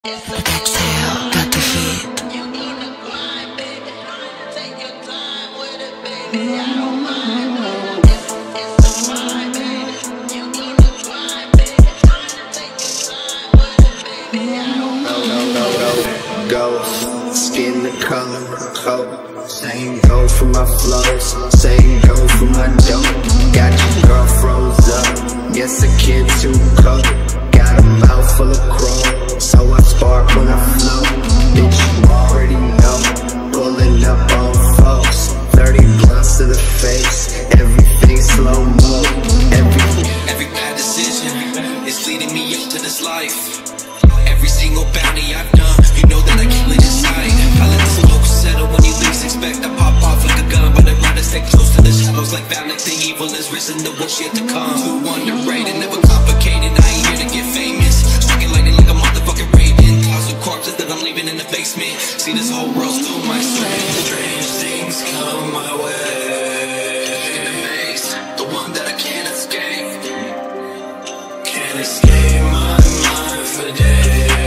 Xhale got the heat. Go, skin the color of coat. Same go for my flows, same go for my dope. Got your girl froze up, yes a kid too cold. Got a mouth full of chrome, so I spark when I flow. Bitch, you already know, pulling up on folks. 30 blunts to the face, everything slow-mo. Every bad decision is leading me up to this life. Every single bounty I've done, you know that I kill it inside. I let the smoke settle when you least expect. I pop off like a gun, but I'd rather stay close to the shadows. Like Valak, the evil is risen, the worst yet to come. Too underrated, never complicated, I ain't here to get famous. Striking lightning like a motherfucking raven. Clouds of corpses that I'm leaving in the basement. See this whole world's through my strength. Strange things come my way. In the maze, the one that I can't escape. Can't escape my mind for days.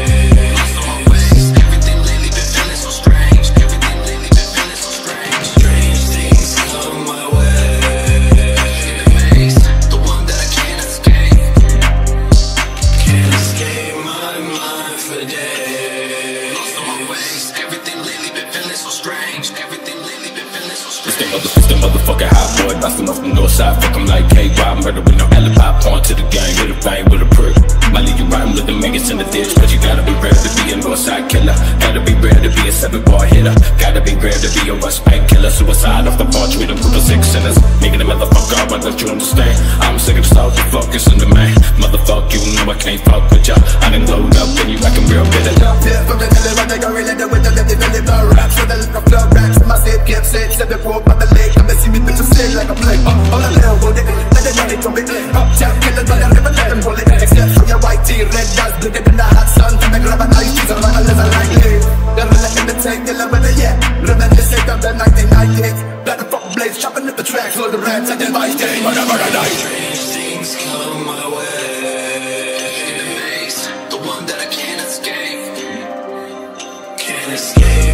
It's the motherfucking hot boy, bouncing off the north side. Fuck him like KY, murder with no alibi. Point to the gang, hit a bang with a prick. Might leave you riding with the maggots in the ditch, but you gotta be rare to be a northside killer. Gotta be rare to be a 7-bar hitter. Gotta be rare to be a West Bank killer. Suicide off the porch with a group of 6 sinners. Nigga, the motherfucker, why don't you understand? I'm sick of the focus in the man. Motherfuck, you know I can't fuck with ya. I done load up and you acting real bitter. Yeah, from the belly, what they go related with the lefty belly bar raps. With the little flow racks, my safe kept said, step the rope on the leg. Come and see me, bitches say like a play. All the little hold it, let the money come it. Up, jump, kill it, but I never let them pull it. Except for your white tee, red dust, bleed it in the hot sun. Come and grab a knife, tease around a little like live. They're really in the tank, they're living it, yeah. Reminiscent of the 1998. Blood and fuck blades, chopping up the tracks. All the rats, I did my day, whatever I die. Strange things come my way. In the maze, the one that I can't escape. Can't escape.